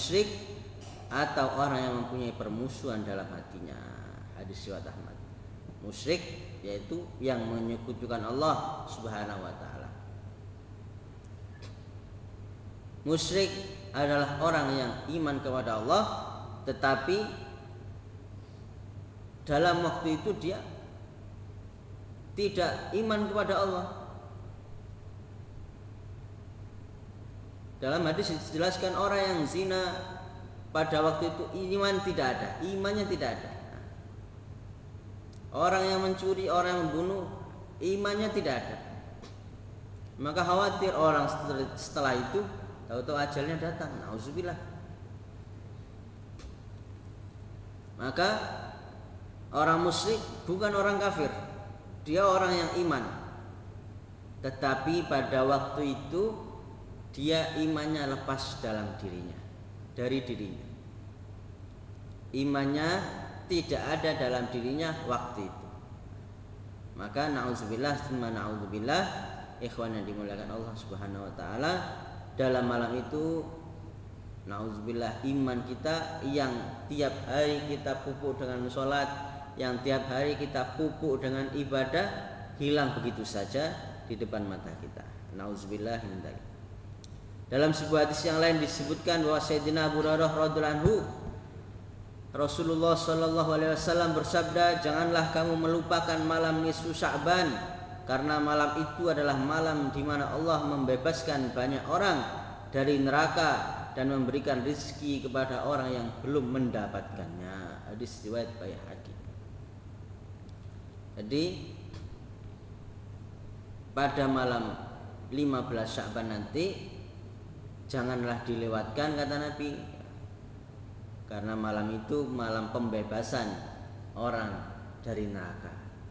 musyrik atau orang yang mempunyai permusuhan dalam hatinya. Hadis riwayat Ahmad. Musyrik yaitu yang menyekutukan Allah Subhanahu wa taala. Musyrik adalah orang yang iman kepada Allah tetapi dalam waktu itu dia tidak iman kepada Allah. Dalam hadis dijelaskan orang yang zina pada waktu itu iman tidak ada, imannya tidak ada. Orang yang mencuri, orang yang membunuh, imannya tidak ada. Maka khawatir orang setelah itu tahu-tahu ajalnya datang. Nauzubillah. Maka orang musyrik bukan orang kafir, dia orang yang iman. Tetapi pada waktu itu dia imannya lepas dalam dirinya, dari dirinya. Imannya tidak ada dalam dirinya waktu itu. Maka na'udzubillah tsumma na'udzubillah, ikhwan yang dimuliakan Allah Subhanahu wa taala, dalam malam itu na'udzubillah iman kita yang tiap hari kita pupuk dengan sholat, yang tiap hari kita pupuk dengan ibadah, hilang begitu saja di depan mata kita. Na'udzubillah min dzalik. Dalam sebuah hadis yang lain disebutkan bahwa Sayyidina Abu Hurairah radhiyallahu anhu, Rasulullah sallallahu alaihi wasallam bersabda, janganlah kamu melupakan malam nisfu Sya'ban, karena malam itu adalah malam di mana Allah membebaskan banyak orang dari neraka dan memberikan rezeki kepada orang yang belum mendapatkannya. Hadis riwayat Baihaqi. Jadi pada malam 15 Sya'ban nanti janganlah dilewatkan, kata Nabi, karena malam itu malam pembebasan orang dari neraka.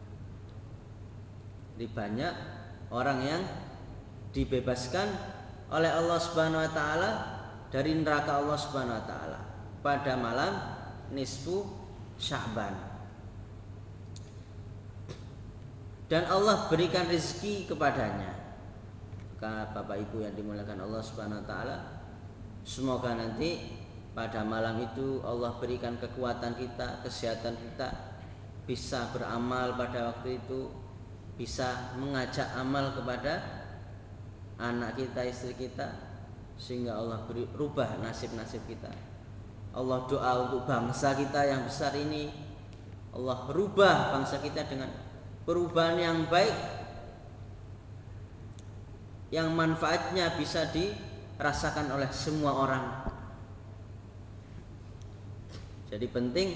Jadi banyak orang yang dibebaskan oleh Allah Subhanahu wa taala dari neraka Allah Subhanahu wa taala pada malam nisfu Sya'ban. Dan Allah berikan rezeki kepadanya. Bapak Ibu yang dimuliakan Allah Subhanahu wa taala, semoga nanti pada malam itu Allah berikan kekuatan kita, kesehatan kita, bisa beramal pada waktu itu, bisa mengajak amal kepada anak kita, istri kita, sehingga Allah beri rubah nasib-nasib kita. Allah doa untuk bangsa kita yang besar ini, Allah rubah bangsa kita dengan perubahan yang baik, yang manfaatnya bisa dirasakan oleh semua orang. Jadi penting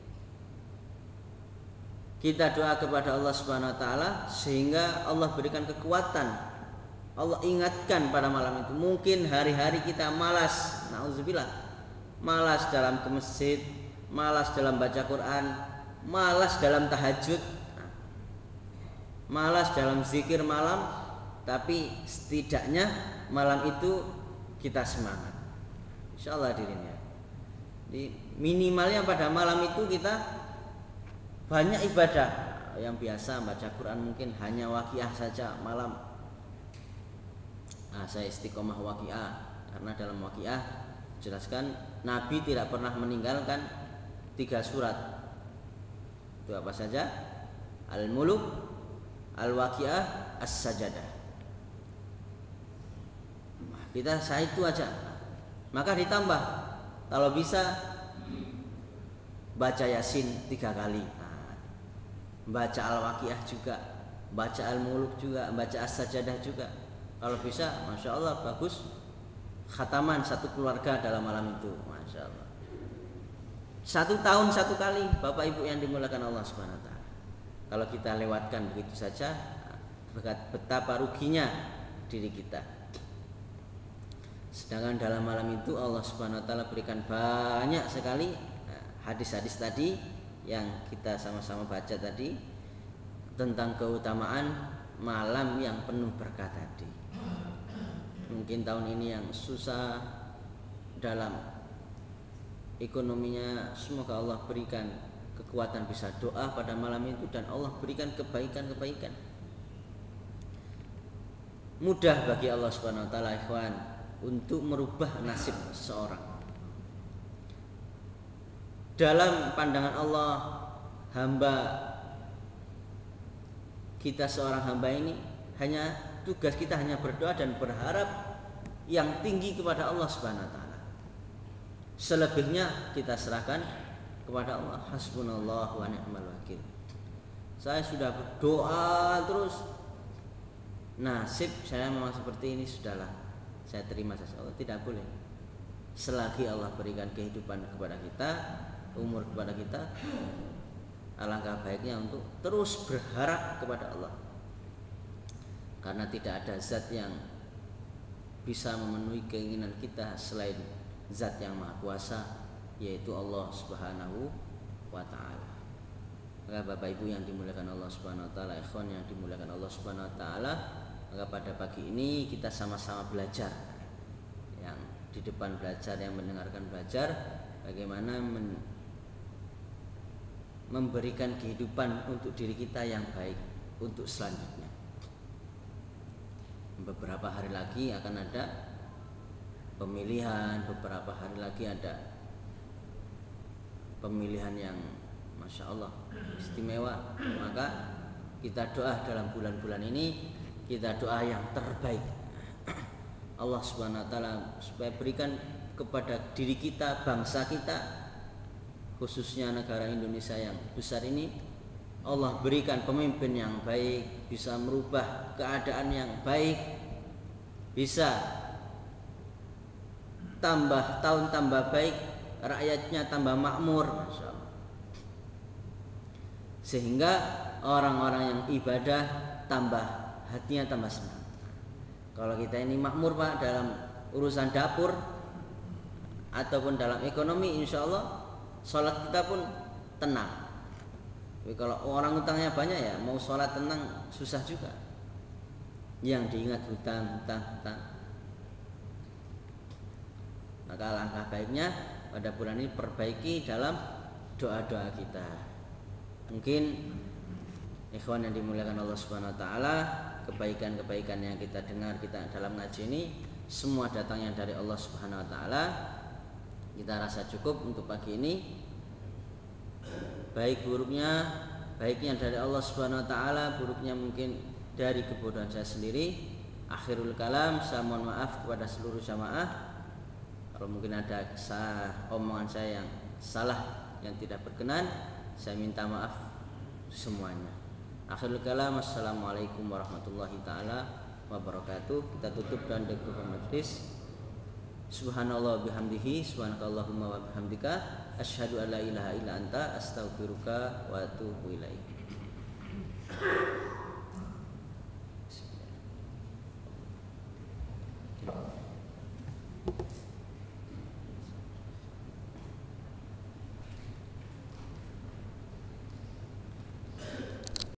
kita doa kepada Allah Subhanahu wa taala sehingga Allah berikan kekuatan. Allah ingatkan pada malam itu. Mungkin hari-hari kita malas, na'udzubillah, malas dalam ke masjid, malas dalam baca Quran, malas dalam tahajud, malas dalam zikir malam. Tapi setidaknya malam itu kita semangat, insyaallah dirinya. Di minimalnya pada malam itu kita banyak ibadah. Yang biasa baca Quran mungkin hanya waqiah saja malam. Saya istiqomah waqiah karena dalam waqiah jelaskan Nabi tidak pernah meninggalkan 3 surat. Itu apa saja? Al-Muluk, Al-Waqiah, As-Sajadah. Kita saya itu aja. Maka ditambah kalau bisa baca Yasin 3 kali. Baca Al-Waqiah juga, baca Al-Muluk juga, baca As-Sajadah juga. Kalau bisa, Masya Allah bagus. Khataman satu keluarga dalam malam itu, Masya Allah. 1 tahun 1 kali, Bapak Ibu yang dimuliakan Allah Subhanahu wa taala. Kalau kita lewatkan begitu saja, betapa ruginya diri kita. Sedangkan dalam malam itu Allah Subhanahu wa taala berikan banyak sekali hadis-hadis tadi yang kita sama-sama baca tadi tentang keutamaan malam yang penuh berkah tadi. Mungkin tahun ini yang susah dalam ekonominya, semoga Allah berikan kekuatan bisa doa pada malam itu dan Allah berikan kebaikan-kebaikan. Mudah bagi Allah Subhanahu wa taala, ikhwan, untuk merubah nasib seseorang. dalam pandangan Allah hamba kita, seorang hamba ini hanya tugas kita hanya berdoa dan berharap yang tinggi kepada Allah Subhanahu wa taala. Selebihnya kita serahkan kepada Allah. Hasbunallah wa ni'mal wakil. Saya sudah berdoa terus, nasib saya memang seperti ini, sudahlah saya terima saja. Allah tidak boleh. Selagi Allah berikan kehidupan kepada kita, umur kepada kita, alangkah baiknya untuk terus berharap kepada Allah, karena tidak ada zat yang bisa memenuhi keinginan kita selain zat yang maha kuasa, yaitu Allah Subhanahu wa ta'ala. Maka Bapak Ibu yang dimuliakan Allah Subhanahu wa ta'ala, ikhwan yang dimuliakan Allah Subhanahu wa ta'ala, maka pada pagi ini kita sama-sama belajar, yang di depan belajar, yang mendengarkan belajar, bagaimana memberikan kehidupan untuk diri kita yang baik untuk selanjutnya. Beberapa hari lagi akan ada pemilihan, beberapa hari lagi ada pemilihan yang Masya Allah istimewa. Maka kita doa dalam bulan-bulan ini, kita doa yang terbaik Allah Subhanahu wa ta'ala supaya berikan kepada diri kita, bangsa kita, khususnya negara Indonesia yang besar ini, Allah berikan pemimpin yang baik, bisa merubah keadaan yang baik, bisa tambah tahun tambah baik, rakyatnya tambah makmur, Masya Allah. Sehingga orang-orang yang ibadah tambah hatinya tambah senang. Kalau kita ini makmur Pak dalam urusan dapur ataupun dalam ekonomi, insya Allah sholat kita pun tenang. Tapi kalau orang utangnya banyak, ya mau sholat tenang susah juga. Yang diingat hutang. Maka langkah baiknya pada bulan ini perbaiki dalam doa-doa kita. Mungkin ikhwan yang dimuliakan Allah Subhanahu wa ta'ala, kebaikan-kebaikan yang kita dengar kita dalam ngaji ini semua datangnya dari Allah Subhanahu wa ta'ala. Kita rasa cukup untuk pagi ini. Baik buruknya, baiknya dari Allah Subhanahu wa ta'ala, buruknya mungkin dari kebodohan saya sendiri. Akhirul kalam, saya mohon maaf kepada seluruh jamaah kalau mungkin ada omongan saya yang salah, yang tidak berkenan, saya minta maaf semuanya. Akhirul kalam, assalamualaikum warahmatullahi ta'ala wabarakatuh. Kita tutup dan deklarasi majlis. Subhanallah bihamdihi, subhanakallahumma wa bihamdika, asyhadu an la ilaha illa anta, astaghfiruka wa atubu ilaik.